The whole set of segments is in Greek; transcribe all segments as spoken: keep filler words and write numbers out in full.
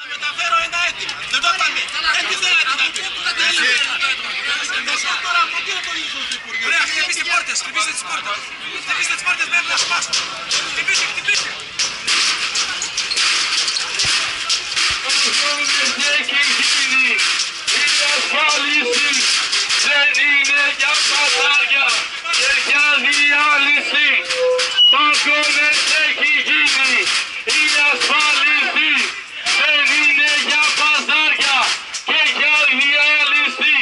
Θα μεταφέρω ένα αίτημα. Δεν το είπαμε. Έτσι θέλατε να πείτε. Τώρα από τι να το ίσως το Υπουργείο. Ωραία, χτυπήστε πόρτες, χτυπήστε τις πόρτες. Χτυπήστε τις πόρτες μέχρι να σπάσουν. Χτυπήστε, χτυπήστε. Η ασφάλιση δεν είναι για παζάρια και για διάλυση. Μαγκώνες έχει γίνει. Η ασφάλιση δεν είναι για παζάρια και για διάλυση.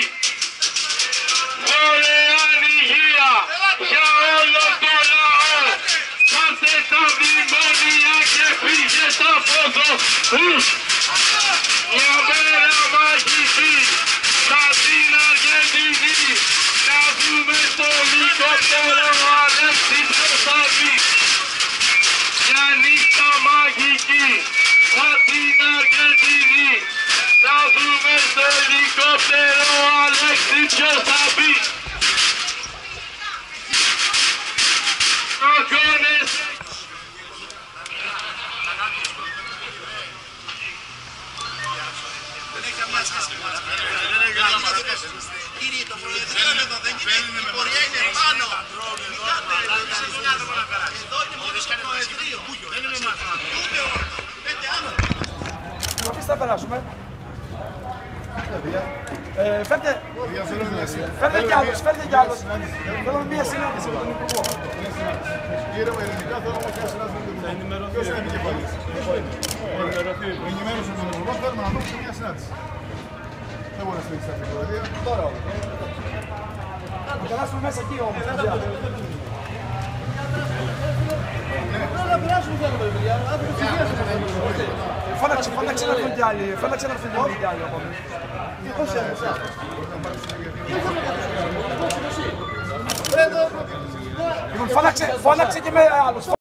Δωρεάν υγεία για όλο το λαό. Πάτε τα μνημόνια και φύγετε από εδώ. Μια μέρα μαγική θα την Αργεντινή να δούμε στο ελικόπτερο Αλέξη ποιος θα βγει. Μια νύχτα μαγική θα την Αργεντινή να δούμε στο ελικόπτερο Αλέξη ποιος θα βγει. Αγώνες. Κύριε, το Προεδρείο εδώ δεν είναι, η πορεία είναι πάνω. Μην κάνετε, εδώ είναι μόνο στο Προεδρείο. Δεν είναι μας. Ούτε πέντε άνθρωποι. Εμείς θα περάσουμε. Ε, φέρτε, φέρτε κι άλλους, φέρτε κι άλλους. Θέλω μία συνάντηση με τον Υπουργό. Κύριε μου, ελληνικά θέλω όμως μια συνάντηση με τον Υπουργό. Ποιος είναι επικεφαλής. Ενημέρωσε τον Υπουργό, θέλουμε να δούμε μια συνάντηση. Δεν μπορεί να στηρίξει αυτή την Προεδρία. Τώρα όμως. Να περάσουμε μέσα εκεί όμως. Να περάσουμε θέλουμε, παιδιά. Φώναξε, φώναξε να έρθουν κι άλλοι. Φώναξε να έρθουν κι άλλοι από εμείς. Πώς είναι εσάς. Φώναξε, φώναξε και με άλλους.